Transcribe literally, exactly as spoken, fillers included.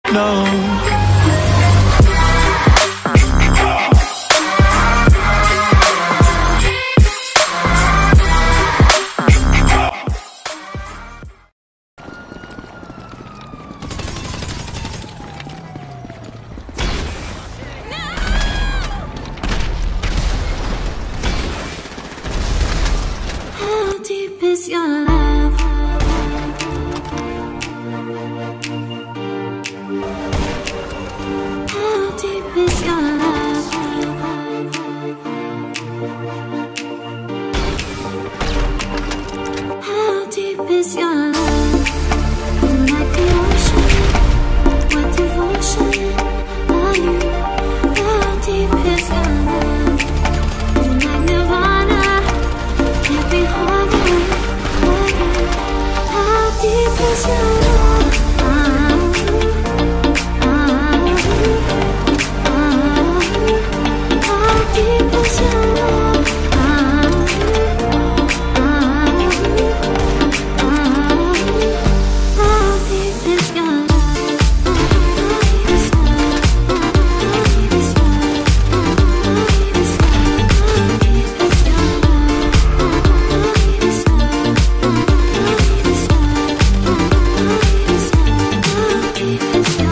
No. How deep is your love? How deep is your love? How deep is your love? Is it like the ocean? What devotion are you? How deep is your love? Is it like Nirvana? Can't be harder, harder. How deep is your love? Ah, ah, ah. How deep is your love? Ah, ah, ah. How deep is your love? How deep is love? How deep is love? How deep is love? How deep is your love? How deep is love? How deep is love? How deep is love? How deep is your